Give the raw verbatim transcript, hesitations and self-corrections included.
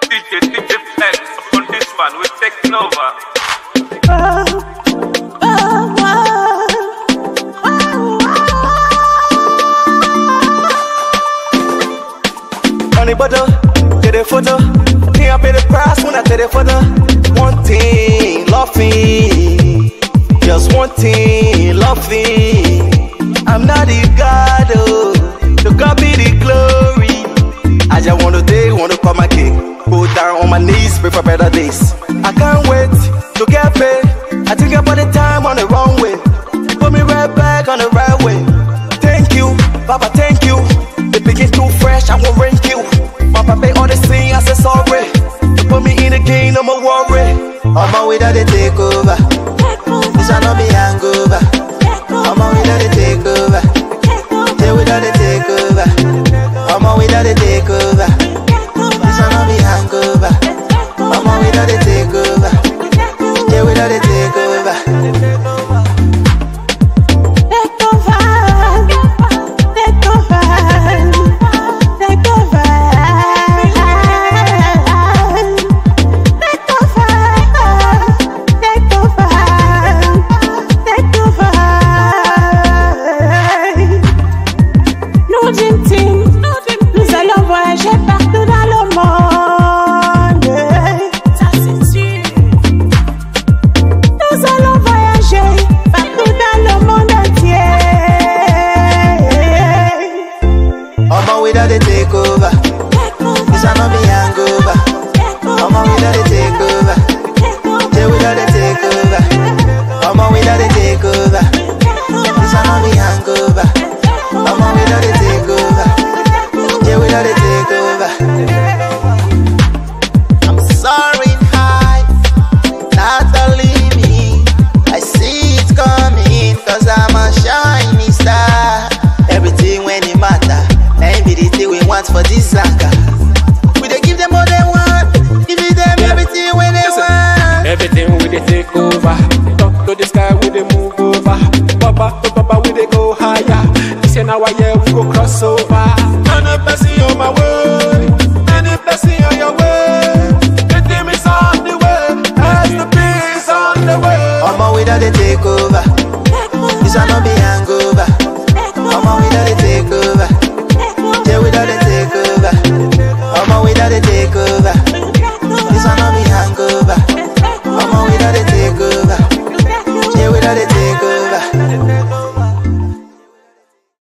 D J, D J Flex, on this one, we're taking over. Oh, oh, oh, oh, oh. On the bottle, take the photo. Can't pay the price when I take the photo. One thing, loving. Just one thing, loving. I'm not the God, oh. To God be the glory. I just wanna day, wanna call my king. Go down on my knees, pray for better days. I can't wait to get paid. I think about the time on the wrong way. Put me right back on the right way. Thank you, Papa, thank you. The begin too fresh, I won't rank you. Papa pay all the sin, I say sorry. Put me in the game, no more worry. On my way that they take over. This shall not be hangover. On my way that they take over. They will not take over. On my way that they take over. This shall not be hangover. On my way that they take over. They will not take over. Take over, take over, take over, take over, take over, take over. Nous Jim-Tim, nous allons voyager partout dans le monde. Ça c'est sûr. Nous allons voyager partout dans le monde entier. On my way that they take over. This shall not be hangover. On my way that they take over. They will not take over. On my way that they take over. This shall not be hangover. On my way that they take over. They will not take over. I'm sorry, hi, not only me. I see it coming, cause I'm a shiny star. Everything when it matter, and be the thing we want for this saga. We dey give them all they want, give them everything when they want. Everything we dey take over. Talk to the sky, we dey move over. Papa to papa, we dey go higher. This year now, yeah, we go cross over. On a passy